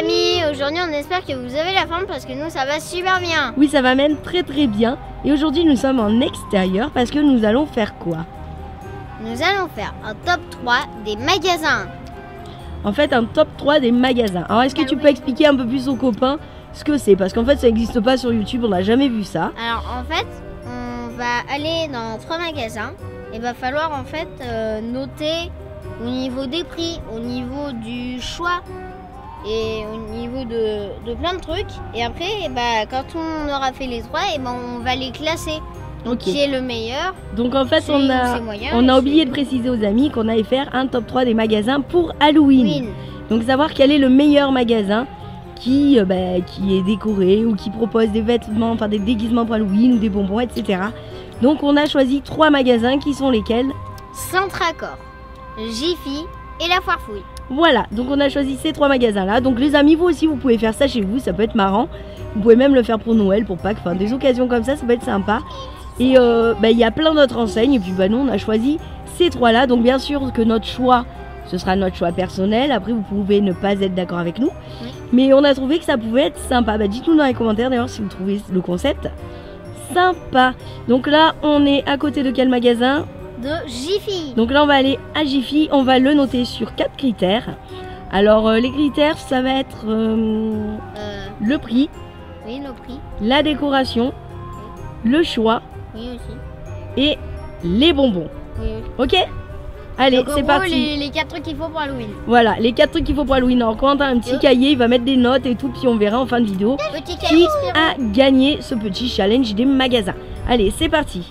amis, aujourd'hui on espère que vous avez la forme parce que nous ça va super bien. Oui, ça va même très bien. Et aujourd'hui nous sommes en extérieur parce que nous allons faire quoi? Nous allons faire un top 3 des magasins. En fait, un top 3 des magasins. Alors est-ce que tu peux expliquer un peu plus aux copains ce que c'est? Parce qu'en fait ça n'existe pas sur YouTube, on n'a jamais vu ça. Alors en fait, on va aller dans 3 magasins. Il va falloir en fait noter au niveau des prix, au niveau du choix et au niveau de plein de trucs. Et après, quand on aura fait les 3, on va les classer. Donc qui est le meilleur. Donc en fait, on a oublié de préciser aux amis qu'on allait faire un top 3 des magasins pour Halloween. Donc savoir quel est le meilleur magasin qui est décoré ou qui propose des vêtements, enfin des déguisements pour Halloween ou des bonbons, etc. Donc on a choisi 3 magasins qui sont lesquels? Centracor, Jiffy et la Foire Fouille. Voilà, donc on a choisi ces 3 magasins là. Donc les amis, vous aussi vous pouvez faire ça chez vous, ça peut être marrant. Vous pouvez même le faire pour Noël, pour Pâques, enfin des occasions comme ça peut être sympa. Et il y a plein d'autres enseignes et puis nous on a choisi ces 3 là. Donc bien sûr que notre choix, ce sera notre choix personnel. Après vous pouvez ne pas être d'accord avec nous. Mais on a trouvé que ça pouvait être sympa. Dites-nous dans les commentaires d'ailleurs si vous trouvez le concept sympa. Donc là on est à côté de quel magasin? De Jiffy. Donc là on va aller à Jiffy, on va le noter sur 4 critères. Alors les critères ça va être le prix. Oui, le prix. La décoration. Le choix. Oui aussi. Et les bonbons. Oui. Ok? Allez, c'est parti. Les 4 trucs qu'il faut pour Halloween. Voilà, les 4 trucs qu'il faut pour Halloween. Alors quand t'as un petit cahier, il va mettre des notes et tout, puis on verra en fin de vidéo qui a gagné ce petit challenge des magasins. Allez, c'est parti.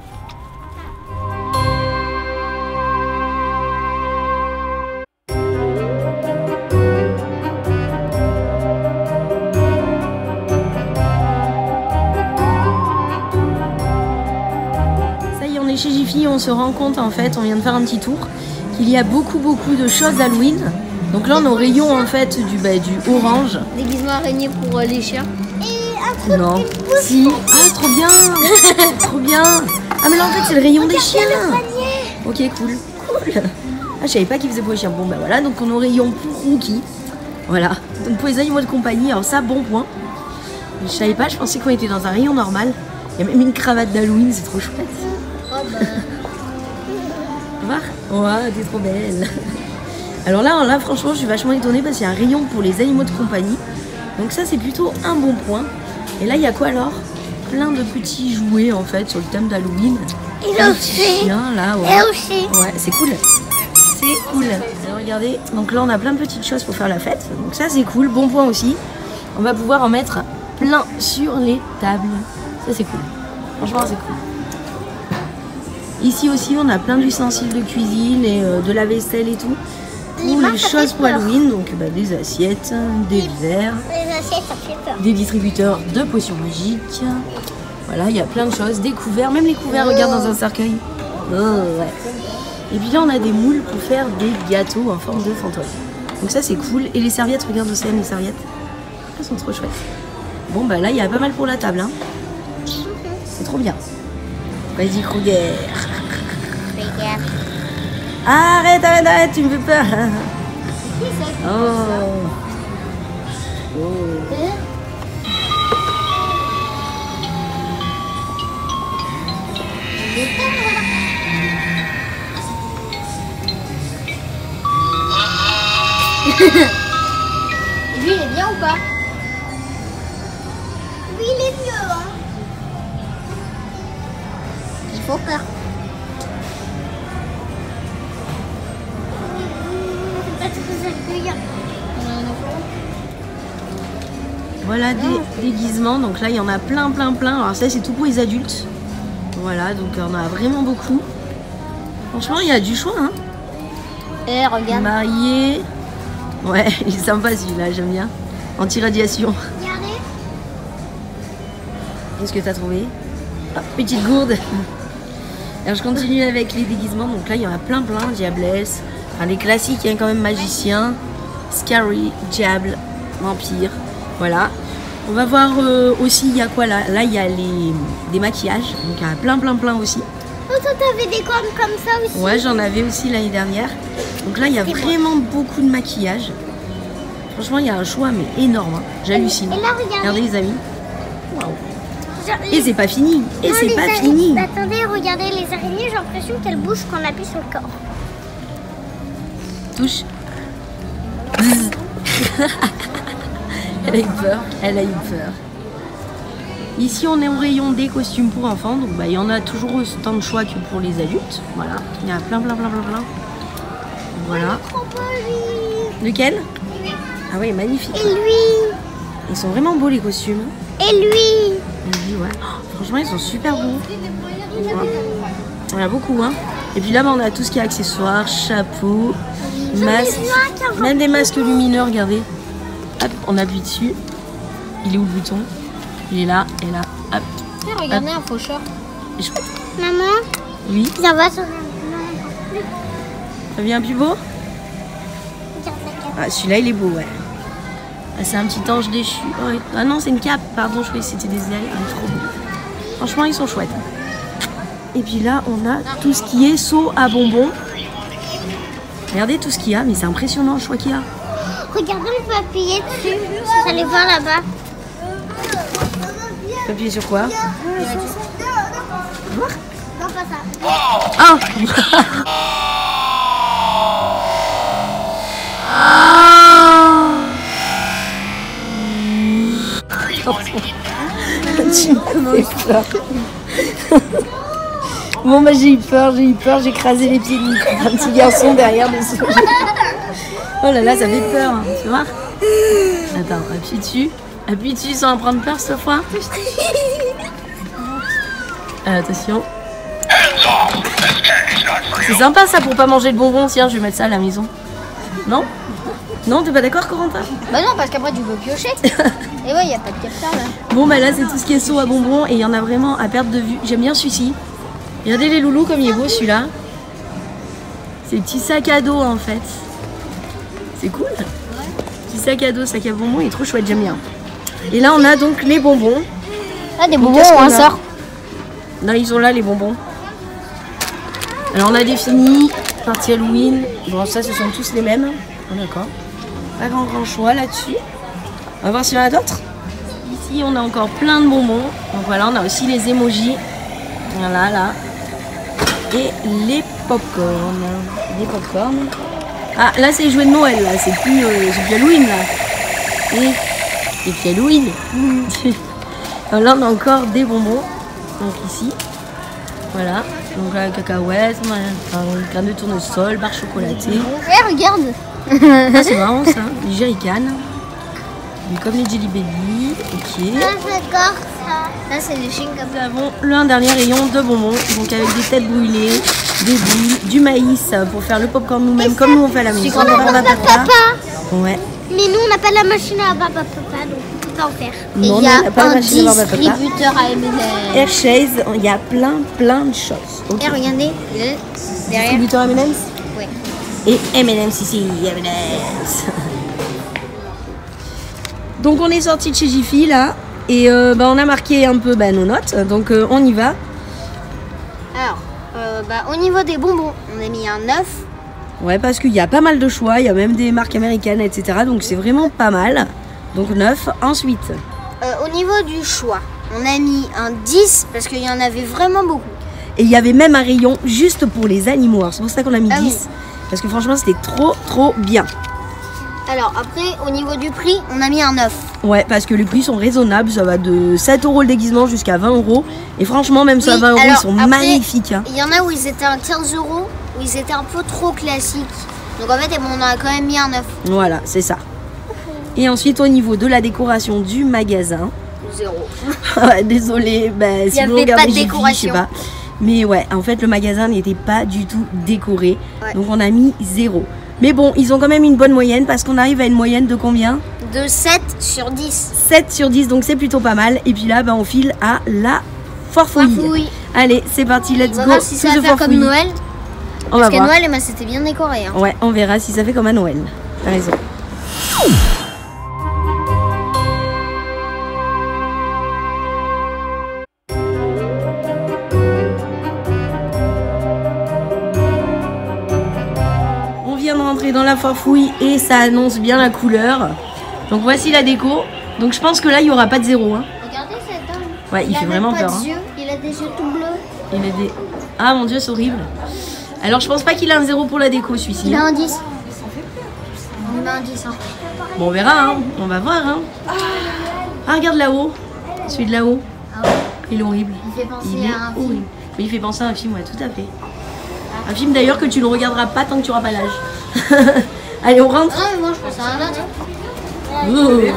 Chez Jiffy, on se rend compte en fait, on vient de faire un petit tour, qu'il y a beaucoup de choses Halloween. Donc là on est au rayon en fait du orange. Déguisement araignée pour les chiens. Et un truc non. Si. Ah trop bien. Trop bien. Ah mais là en fait c'est le rayon des chiens. Ok cool. Ah je savais pas qu'ils faisaient pour les chiens. Bon voilà, donc on est au rayon pour Rookie. Voilà. Donc pour les animaux de compagnie, alors ça bon point. Je savais pas, je pensais qu'on était dans un rayon normal. Il y a même une cravate d'Halloween, c'est trop chouette. Ouais, t'es trop belle. Alors là franchement je suis vachement étonnée parce qu'il y a un rayon pour les animaux de compagnie. Donc ça c'est plutôt un bon point. Et là il y a quoi alors? Plein de petits jouets en fait sur le thème d'Halloween. Et le chien là, ouais. Et aussi. Ouais, c'est cool. C'est cool. Alors regardez, donc là on a plein de petites choses pour faire la fête. Donc ça c'est cool, bon point aussi. On va pouvoir en mettre plein sur les tables. Ça c'est cool. Franchement c'est cool. Ici aussi, on a plein d'ustensiles de cuisine et de la vaisselle et tout. Pour les choses pour Halloween, donc des assiettes, des verres, des distributeurs de potions magiques. Voilà, il y a plein de choses, des couverts, même les couverts, regarde dans un cercueil. Oh, ouais. Et puis là, on a des moules pour faire des gâteaux en forme de fantôme. Donc ça, c'est cool. Et les serviettes, regarde aussi les serviettes. Elles sont trop chouettes. Bon, là, il y a pas mal pour la table. Hein. C'est trop bien. Vas-y, Kruger. Arrête, tu me fais peur. Oh. Lui, il est bien ou pas? Oui, il est mieux. Hein. Il faut peur. Voilà des déguisements, donc là il y en a plein. Alors ça c'est tout pour les adultes. Voilà, donc on a vraiment beaucoup. Franchement il y a du choix hein. Et regarde. Marié. Ouais, il est sympa celui-là, j'aime bien. Anti-radiation. Regardez. Qu'est-ce que t'as trouvé? Ah, petite gourde. Alors je continue avec les déguisements, donc là il y en a plein, Diablesse. Enfin, les classiques, il y a quand même magicien, scary, diable, vampire. Voilà. On va voir aussi, il y a quoi là? Là, il y a des maquillages. Donc, il y en a plein aussi. Oh, toi, t'avais des cornes comme ça aussi? Ouais, j'en avais aussi l'année dernière. Donc là, il y a vraiment beaucoup de maquillage. Franchement, il y a un choix, mais énorme. Hein. J'hallucine. Et là, regardez les amis. Waouh. Et c'est pas fini. Et c'est pas fini. Attendez, regardez les araignées, j'ai l'impression qu'elles bougent quand on appuie sur le corps. Touche. Elle a eu peur. Elle a eu peur. Ici, on est au rayon des costumes pour enfants. Donc, il y en a toujours autant de choix que pour les adultes. Voilà. Il y a plein. Voilà. Lequel? Ah oui, magnifique. Et lui? Ils sont vraiment beaux les costumes. Et lui? Ouais. Oh, franchement, ils sont super beaux. Voilà. Il y en a beaucoup, hein. Et puis là, on a tout ce qui est accessoires, chapeaux, masques, même des masques lumineux, regardez. Hop, on appuie dessus. Il est où le bouton? Il est là, et là, hop. Regardez un faucheur. Maman? Oui. Ça va sur Ça vient plus beau? Ah, celui-là, il est beau, ouais. Ah, c'est un petit ange déchu. Oh, ah non, c'est une cape. Pardon, je croyais que c'était des ailes. Il est trop beau. Franchement, ils sont chouettes. Et puis là, on a tout ce qui est seau à bonbons. Regardez tout ce qu'il y a, mais c'est impressionnant le choix qu'il y a. Regardez, on peut appuyer dessus. Vous allez voir là-bas. Tu peux appuyer sur quoi? Non, pas ça. Ah. Tu m'as fait peur. Bon bah j'ai eu peur, j'ai écrasé les pieds d'un petit garçon derrière dessus. Oh là là, ça fait peur, hein. Tu vois? Attends, appuie dessus sans en prendre peur cette fois. Attention. C'est sympa ça pour pas manger de bonbons, tiens, je vais mettre ça à la maison. Non? Non, t'es pas d'accord, Corentin? Bah non, parce qu'après tu peux piocher. Et ouais, il n'y a pas de capteur là. Bon bah là c'est tout ce qui est seau à bonbons et il y en a vraiment à perte de vue. J'aime bien celui-ci. Regardez les loulous comme il est beau celui-là. C'est des petits sacs à dos en fait. C'est cool. Petit sac à dos, sac à bonbons, il est trop chouette, j'aime bien. Et là on a donc les bonbons. Ah, des bonbons on sort. Là ils sont là les bonbons. Alors on a défini partie Halloween. Bon ça ce sont tous les mêmes. Oh, d'accord. Pas grand choix là-dessus. On va voir s'il y en a d'autres. Ici, on a encore plein de bonbons. Donc voilà, on a aussi les emojis. Voilà, là. Et les popcorn. Les popcorn. Ah, là, c'est les jouets de Noël, là. C'est plus Halloween, là. Et puis Halloween. Là, on a encore des bonbons. Donc ici. Voilà. Donc là, cacahuètes, graines de tournesol, barre chocolatée. Ouais, regarde. Ah, c'est marrant ça, les jerrycans. Comme les Jelly Belly, ok. D'accord, ça. Là, c'est les chewing-gums. Nous avons un dernier rayon de bonbons, donc avec des têtes brûlées, des boules, du maïs pour faire le popcorn nous-mêmes, comme nous on fait à la maison. Papa. Ouais. Mais nous, on n'a pas la machine à papa, donc on peut pas en faire. Non, il y a on n'a pas la un machine à papa. distributeur à M&M's. Hershey's, il y a plein de choses. Okay. Et regardez, derrière. Distributeur M&M's. Ouais. Et M&M's ici, M&M's. Donc on est sorti de chez Jiffy là et on a marqué un peu nos notes, donc on y va. Alors, au niveau des bonbons, on a mis un 9. Ouais, parce qu'il y a pas mal de choix, il y a même des marques américaines, etc. Donc c'est vraiment pas mal. Donc 9. Ensuite, au niveau du choix, on a mis un 10 parce qu'il y en avait vraiment beaucoup. Et il y avait même un rayon juste pour les animaux. Alors c'est pour ça qu'on a mis 10. Oui. Parce que franchement c'était trop bien. Alors après, au niveau du prix, on a mis un 9. Ouais, parce que les prix sont raisonnables. Ça va de 7 € le déguisement jusqu'à 20 €. Et franchement, même ça, 20 €, ils sont après, magnifiques. Hein. Il y en a où ils étaient à 15 €, où ils étaient un peu trop classiques. Donc en fait, on a quand même mis un 9. Voilà, c'est ça. Et ensuite, au niveau de la décoration du magasin. 0. Désolée, si vous regardez Jiffy, je sais pas. Mais ouais, en fait, le magasin n'était pas du tout décoré. Ouais. Donc on a mis 0. Mais bon, ils ont quand même une bonne moyenne parce qu'on arrive à une moyenne de combien? De 7 sur 10. 7 sur 10, donc c'est plutôt pas mal. Et puis là, on file à la forfouille. Allez, c'est parti, let's go. On va voir si ça va faire comme Noël. Parce qu'à Noël, c'était bien décoré. Hein. Ouais, on verra si ça fait comme à Noël. T'as raison. dans la la farfouille et ça annonce bien la couleur. Donc voici la déco. Donc je pense que là il n'y aura pas de 0. Hein. Regardez cet homme. Ouais, il fait vraiment peur. Hein. Il a des yeux tout bleus. Il a des... Ah mon dieu, c'est horrible. Alors je pense pas qu'il a un 0 pour la déco celui-ci. Il a un 10. On lui met un 10. Hein. Bon, on verra, hein. On va voir. Hein. Ah, regarde là-haut. Celui de là-haut. Ah ouais. Il est horrible. Il fait penser Il est à un film. horrible. Oui, il fait penser à un film, ouais, tout à fait. Un film d'ailleurs que tu ne regarderas pas tant que tu n'auras pas l'âge. Allez, on rentre. Ah, mais moi je pense à un autre.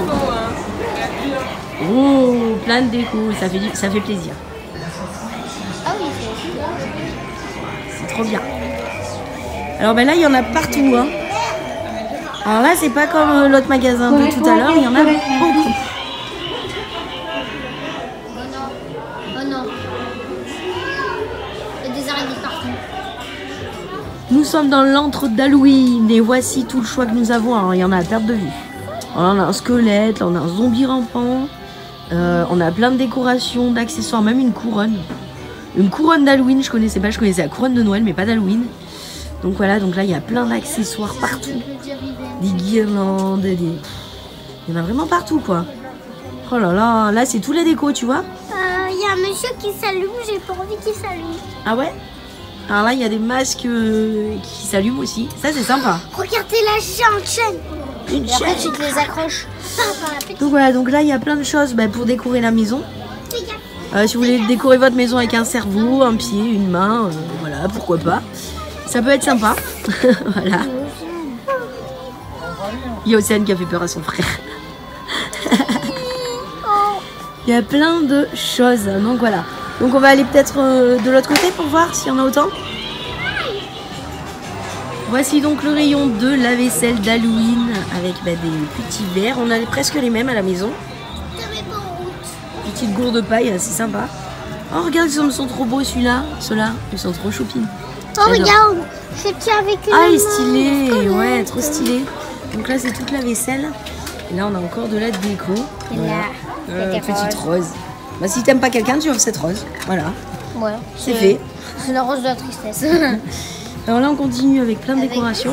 Oh, plein de déco, ça fait plaisir. Ah oui, c'est trop bien. Alors ben là, il y en a partout. Hein. Alors là, c'est pas comme l'autre magasin de tout à l'heure, il y en a beaucoup. Oh non. Il y a des araignées partout. Nous sommes dans l'antre d'Halloween et voici tout le choix que nous avons. Alors il y en a à perte de vue. Alors, on a un squelette, là on a un zombie rampant. On a plein de décorations, d'accessoires, même une couronne. Une couronne d'Halloween, je connaissais pas, je connaissais la couronne de Noël, mais pas d'Halloween. Donc voilà, donc là il y a plein d'accessoires partout. Des guirlandes, il y en a vraiment partout quoi. Oh là là, là c'est tous les décos, tu vois. Il y a un monsieur qui s'allume, j'ai pas envie qu'il s'allume. Ah ouais? Alors là il y a des masques qui s'allument aussi, ça c'est sympa. Regardez la chaîne. Une Et après chaîne. tu te les accroches. Donc voilà, donc là il y a plein de choses pour décorer la maison. Si vous voulez décorer votre maison avec un cerveau, un pied, une main, voilà, pourquoi pas. Ça peut être sympa. Voilà. Il y a Océane qui a fait peur à son frère. Il y a plein de choses, donc voilà. Donc on va aller peut-être de l'autre côté pour voir s'il y en a autant. Voici donc le rayon de la vaisselle d'Halloween avec des petits verres. On a presque les mêmes à la maison. Petite gourde de paille, c'est sympa. Oh regarde, ils sont trop beaux celui-là. Ceux-là, ils sont trop choupines. Oh regarde, je tiens avec une Ah il est stylé, ouais, trop stylé. Donc là c'est toute la vaisselle. Et là on a encore de la déco. Et Voilà. là, Petite rose. Bah si t'aimes pas quelqu'un, tu offres cette rose. Voilà. Ouais, C'est fait. C'est la rose de la tristesse. Alors là on continue avec plein de décorations.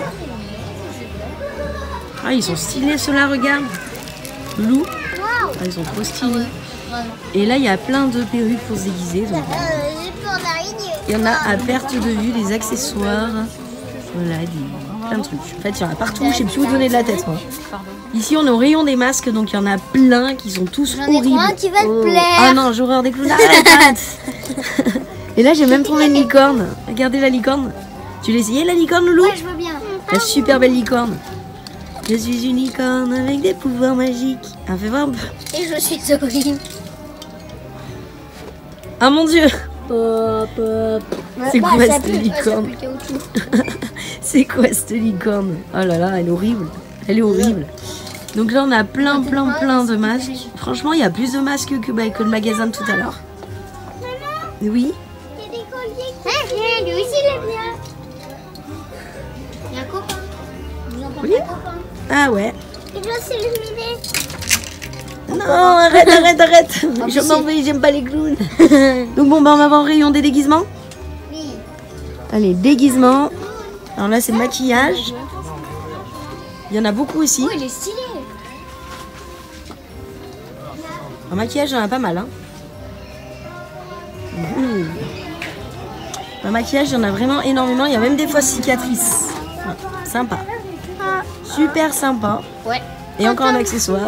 Ah ils sont stylés ceux-là, regarde. Lou. Ah, ils sont trop stylés. Et là il y a plein de perruques pour se déguiser. Donc, il y en a à perte de vue, des accessoires. Voilà, plein de trucs. En fait il y en a partout, je sais plus où donner de la tête moi. Ici on est au rayon des masques, donc il y en a plein qui sont tous horribles. J'en ai un qui va te plaire. Ah non, j'ai horreur des clowns. Arrête. Et là j'ai même trouvé une licorne. Regardez la licorne. Tu l'as essayé la licorne, Loulou? Ouais, je veux bien. La super belle licorne. Je suis une licorne avec des pouvoirs magiques. Ah, fais voir un peu. Et je suis horrible. Ah mon dieu. C'est quoi cette licorne? C'est quoi cette licorne? Oh là là, elle est horrible. Elle est horrible. Donc là on a plein de masques. Franchement il y a plus de masques que le magasin de tout à l'heure. Oui. Il y a des colliers. Lui aussi il aime bien. Il y a un copain. Vous en parlez, copain? Ah ouais. Il doit s'illuminer. Non, arrête. Je m'en vais, j'aime pas les clowns. Donc bon, on va voir le rayon des déguisements. Oui. Allez, déguisements. Alors là, c'est maquillage. Il y en a beaucoup aussi. Oh, il est stylé. En maquillage, il y en a pas mal. Hein. En maquillage, il y en a vraiment énormément. Il y a même des fois cicatrices. Ouais, sympa. Super sympa. Ouais. Et encore un accessoire.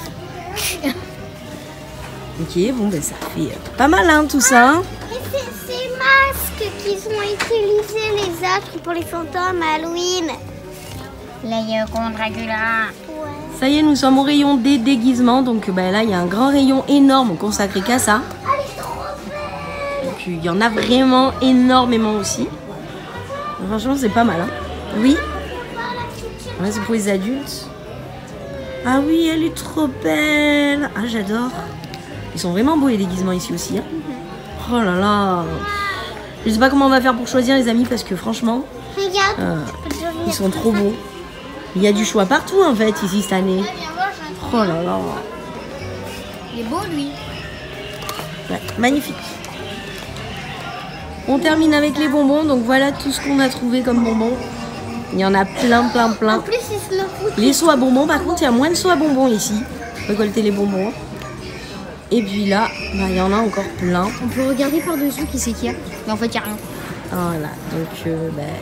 Ok, bon, ça fait pas mal, hein, tout ça. Et ces masques qu'ils ont utilisés les autres pour les fantômes à Halloween. L'œil contre Dracula. Ouais. Ça y est, nous sommes au rayon des déguisements. Donc là, il y a un grand rayon énorme consacré qu'à ça. Donc il y en a vraiment énormément aussi. Franchement, c'est pas mal. Hein. Oui. Là, c'est pour les adultes. Ah oui, elle est trop belle. Ah, j'adore. Ils sont vraiment beaux les déguisements ici aussi. Hein. Oh là là. Je sais pas comment on va faire pour choisir les amis parce que franchement, ils sont trop beaux. Il y a du choix partout en fait ici cette année. Oh là là. Il est beau lui. Ouais, magnifique. On termine avec les bonbons. Donc voilà tout ce qu'on a trouvé comme bonbons. Il y en a plein. En plus, ils se le foutent. Les seaux à bonbons, par contre, il y a moins de seaux à bonbons ici. Récolter les bonbons. Et puis là, bah, il y en a encore plein. On peut regarder par-dessous qui c'est qu'il y a. Mais en fait, il n'y a rien. Voilà, donc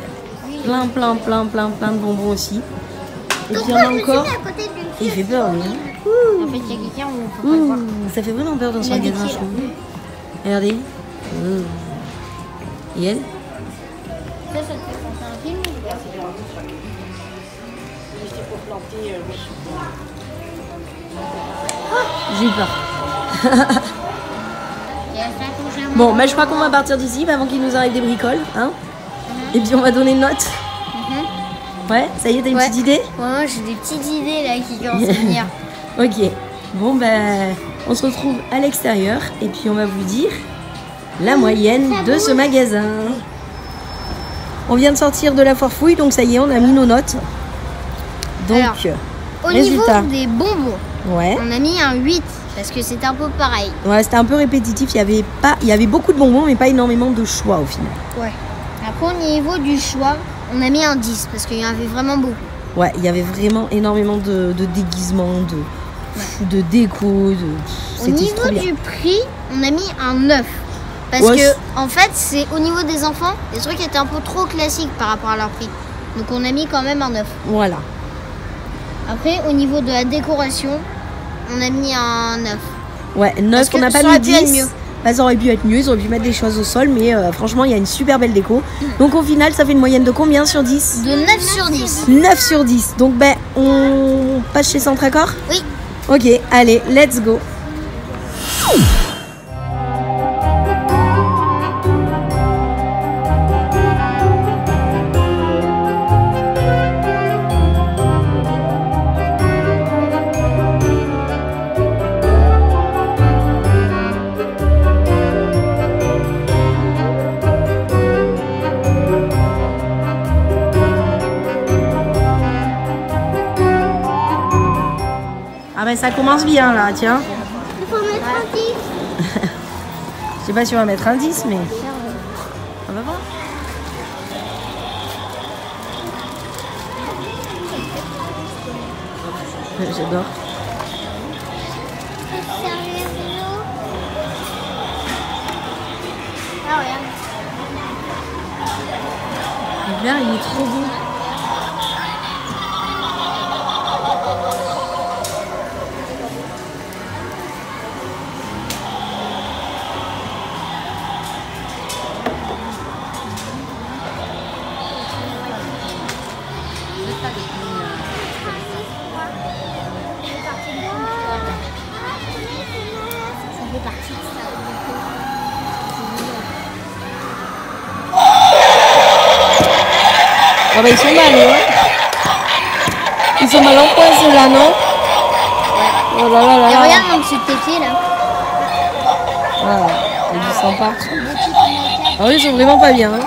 plein de bonbons aussi. Et puis il y en a encore. Il fait peur, lui. En fait, il y a quelqu'un où on peut pas le voir. Ça fait vraiment peur dans ce magasin, je trouve. Regardez. Et elle? Ça te fait penser à un film? J'ai eu peur. Bon, mais je crois qu'on va partir d'ici avant qu'il nous arrive des bricoles. Hein. Et puis on va donner une note. Ouais, ça y est, t'as une petite idée? Ouais, moi j'ai des petites idées là qui commencent à venir. Ok. Bon, ben, on se retrouve à l'extérieur et puis on va vous dire la moyenne de ce magasin. On vient de sortir de la foire fouille, donc ça y est, on a mis nos notes. Donc, alors, au résultat. niveau des bonbons, ouais. On a mis un 8 parce que c'était un peu pareil. Ouais, c'était un peu répétitif. Il y avait beaucoup de bonbons, mais pas énormément de choix au final. Ouais. Après, au niveau du choix, on a mis un 10 parce qu'il y en avait vraiment beaucoup. Ouais, il y avait vraiment énormément de déguisements, de déco. Au niveau du prix, on a mis un 9. Parce que, en fait, c'est au niveau des enfants, les trucs étaient un peu trop classiques par rapport à leur prix. Donc, on a mis quand même un 9. Voilà. Après, au niveau de la décoration, on a mis un 9. Ouais, 9, on n'a pas mis 10. Bah, ça aurait pu être mieux, ils auraient pu mettre des choses au sol, mais franchement, il y a une super belle déco. Donc, au final, ça fait une moyenne de combien sur 10? De 9 sur 10. 9 sur 10. Donc, ben, on passe chez Centracor? Oui. Ok, allez, let's go. Ah ben ça commence bien là, tiens. Il faut mettre un 10. Je sais pas si on va mettre un 10, mais on va voir. J'adore. Ah regarde. Le verre il est trop beau. Oh bah ils sont mal, hein. Ils sont mal en point ceux-là, non? Ouais. Oh là là là. Et regarde en dessous de tes pieds là. Ah, il y a du sang partout. Ah oui, ils sont vraiment pas bien. Hein.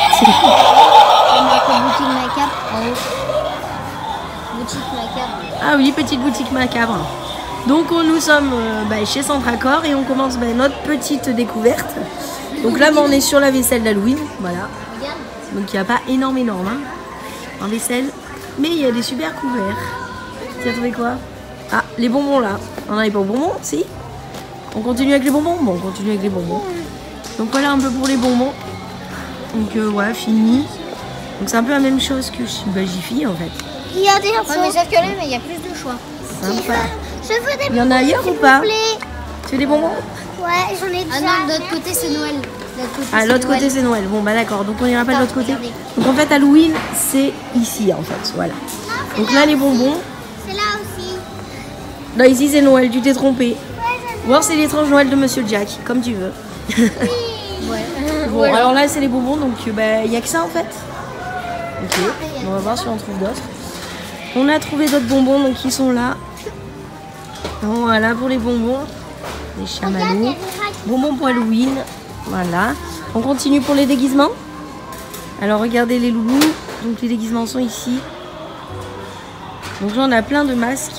Boutique macabre en haut. Boutique macabre. Ah oui, petite boutique macabre. Donc nous sommes chez Centracor et on commence notre petite découverte. Donc là on est sur la vaisselle d'Halloween, voilà. Donc il n'y a pas énorme hein, en vaisselle, mais il y a des super couverts. Tu as trouvé quoi? Ah, les bonbons là. On n'en avait pas aux bonbons, si? On continue avec les bonbons? Bon, on continue avec les bonbons. Donc voilà un peu pour les bonbons. Donc ouais, fini. Donc c'est un peu la même chose que Jiffy en fait. Il y a des infos. Ouais, mais sauf que là, il y a plus de choix. Sympa. Je veux des bonbons. Il y en a ailleurs ou pas? Tu veux des bonbons? Ouais, j'en ai déjà. Ah non, de l'autre côté c'est Noël. L'autre côté c'est Noël. Bon bah d'accord, donc on ira pas de l'autre côté. Donc en fait Halloween c'est ici en fait, voilà. Donc là les bonbons. C'est là aussi. Non, ici c'est Noël, tu t'es trompé. Ou alors c'est l'étrange Noël de Monsieur Jack, comme tu veux. Oui. Bon, alors là c'est les bonbons, donc il n'y a que ça en fait. Ok, on va voir si on trouve d'autres. On a trouvé d'autres bonbons, donc ils sont là. Voilà pour les bonbons. Les chamallows. Bonbons pour Halloween. Voilà. On continue pour les déguisements. Alors regardez les loulous. Donc les déguisements sont ici. Donc là on a plein de masques.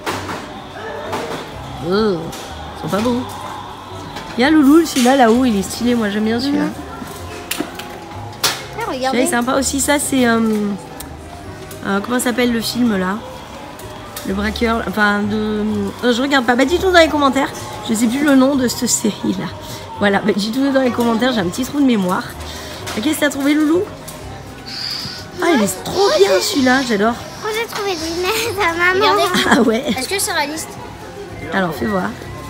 Oh, ils sont pas beaux. Il y a Loulou, celui-là là-haut, il est stylé. Moi j'aime bien celui-là. Celui-là est sympa aussi. Ça c'est Comment s'appelle le film là? Le braqueur, enfin je regarde pas. Bah dites-nous dans les commentaires. Je sais plus le nom de cette série là. Voilà, bah, dites-nous dans les commentaires. J'ai un petit trou de mémoire. Qu'est-ce que t'as trouvé, Loulou? Ah, il est trop bien celui-là, j'adore. Moi j'ai trouvé des lunettes à maman. Regardez. Ah ouais. Est-ce que c'est réaliste? Alors fais voir.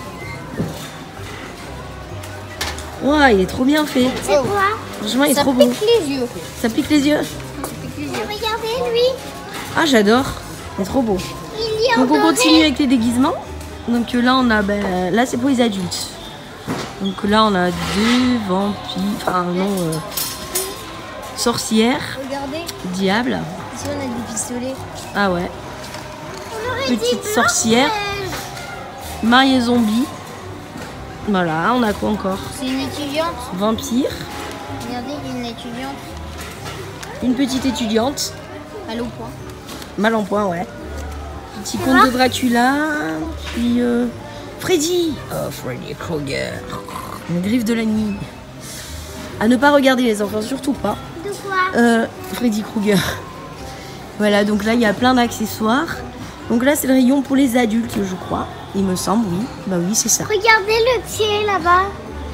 Wow, il est trop bien fait. C'est quoi? Franchement, il est trop beau. Ça pique les yeux. Ça pique les yeux? Ça pique les yeux. Regardez lui. Ah, j'adore. Il est trop beau. Donc on continue avec les déguisements. Donc là on a, là c'est pour les adultes. Donc là on a deux vampires, enfin non, sorcières. Regardez. Diable. Ici on a des pistolets. Ah ouais. Petite sorcière. Mariée zombie. Voilà, on a quoi encore? C'est une étudiante. Vampire. Regardez, une étudiante. Une petite étudiante. Mal au point. Mal en point, ouais. Petit conte de Dracula. Puis Freddy. Oh, Freddy Krueger. Une griffe de la nuit. À ne pas regarder les enfants, surtout pas. De quoi? Freddy Krueger. Voilà, donc là il y a plein d'accessoires. Donc là c'est le rayon pour les adultes, je crois. Il me semble, oui. Bah oui, c'est ça. Regardez le pied là-bas.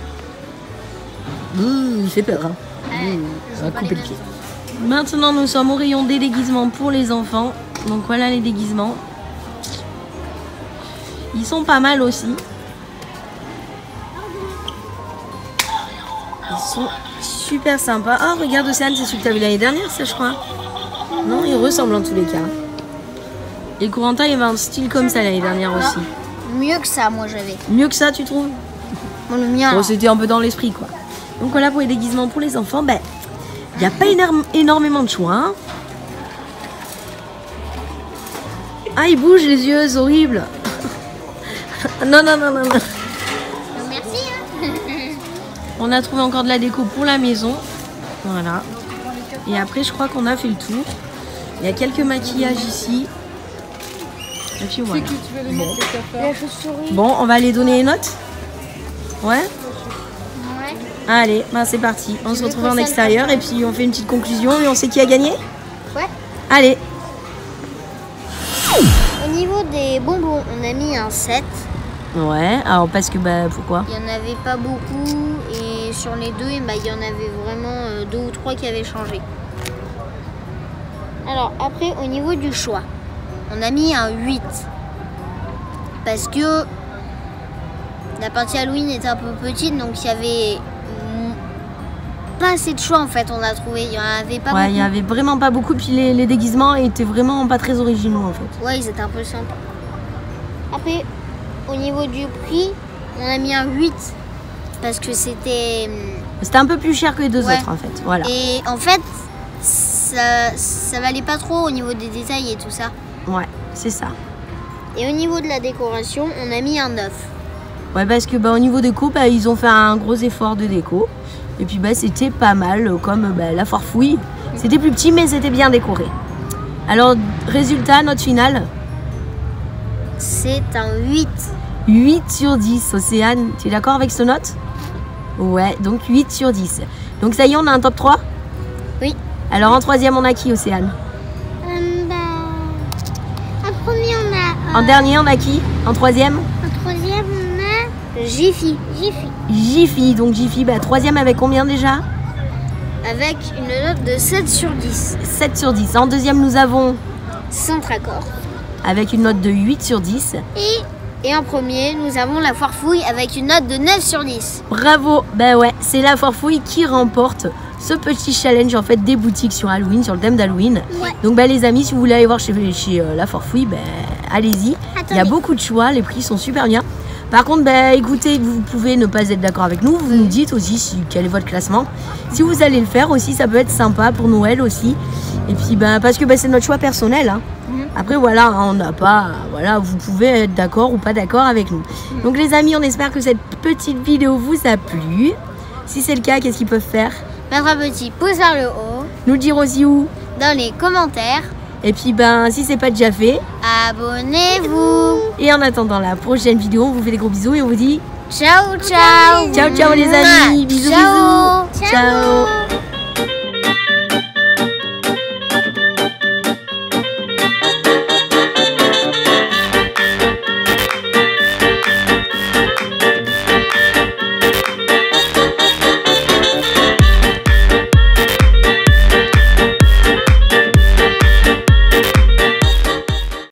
Il fait peur, hein. On va couper le pied. Maintenant, nous sommes au rayon des déguisements pour les enfants. Donc voilà les déguisements. Ils sont pas mal aussi. Ils sont super sympas. Ah, regarde Océane, c'est celui que tu as vu l'année dernière, ça je crois. Non, il ressemble en tous les cas. Et Corentin, il avait un style comme ça l'année dernière aussi. Mieux que ça, moi j'avais. Mieux que ça, tu trouves? Bon, le mien. Bon, c'était un peu dans l'esprit, quoi. Donc voilà pour les déguisements pour les enfants. Ben, il n'y a pas énormément de choix. Hein. Ah, il bouge les yeux, c'est horrible. Non. Merci. Hein. On a trouvé encore de la déco pour la maison. Voilà. Et après, je crois qu'on a fait le tour. Il y a quelques maquillages ici. Et puis voilà. Bon, on va aller donner les notes. Ouais. Allez, ben c'est parti. On se retrouve en extérieur et puis on fait une petite conclusion et on sait qui a gagné. Ouais. Allez. Au niveau des bonbons, on a mis un 7. Ouais, alors parce que pourquoi? Il n'y en avait pas beaucoup et sur les deux, il y en avait vraiment 2 ou 3 qui avaient changé. Alors après, au niveau du choix, on a mis un 8. Parce que la partie Halloween était un peu petite, donc il y avait pas assez de choix en fait, on a trouvé. Il n'y en avait pas beaucoup. Il y avait vraiment pas beaucoup, puis les déguisements étaient vraiment pas très originaux en fait. Ouais, ils étaient un peu sympas. Après, au niveau du prix, on a mis un 8 parce que c'était un peu plus cher que les deux autres en fait. Voilà. Et en fait, ça valait pas trop au niveau des détails et tout ça. Ouais, c'est ça. Et au niveau de la décoration, on a mis un 9. Ouais, parce que au niveau déco, ils ont fait un gros effort de déco. Et puis c'était pas mal, comme la foire fouille. C'était plus petit, mais c'était bien décoré. Alors, résultat, note finale? C'est un 8. 8 sur 10, Océane. Tu es d'accord avec cette note? Ouais, donc 8 sur 10. Donc ça y est, on a un top 3? Oui. Alors en troisième, on a qui, Océane? En premier, on a... En dernier, on a qui? En troisième? En troisième, on a... Jiffy. Jiffy, donc Jiffy, troisième avec combien déjà? Avec une note de 7 sur 10. 7 sur 10. En deuxième, nous avons... Centracor. Avec une note de 8 sur 10. Et en premier, nous avons la foire fouille avec une note de 9 sur 10. Bravo. Ouais, c'est la foire fouille qui remporte ce petit challenge en fait des boutiques sur Halloween, sur le thème d'Halloween. Ouais. Donc les amis, si vous voulez aller voir chez la foire fouille, allez-y. Il y a beaucoup de choix, les prix sont super bien. Par contre, écoutez, vous pouvez ne pas être d'accord avec nous. Vous nous dites aussi quel est votre classement. Si vous allez le faire aussi, ça peut être sympa pour Noël aussi. Et puis, parce que c'est notre choix personnel. Hein. Après, voilà, on n'a pas... Voilà, vous pouvez être d'accord ou pas d'accord avec nous. Donc, les amis, on espère que cette petite vidéo vous a plu. Si c'est le cas, qu'est-ce qu'ils peuvent faire? Mettre un petit pouce vers le haut. Nous le dire aussi où? Dans les commentaires. Et puis, si c'est pas déjà fait, abonnez-vous. Et en attendant la prochaine vidéo, on vous fait des gros bisous et on vous dit ciao, ciao. Ciao, ciao les amis. Bisous, ciao. bisous. Ciao.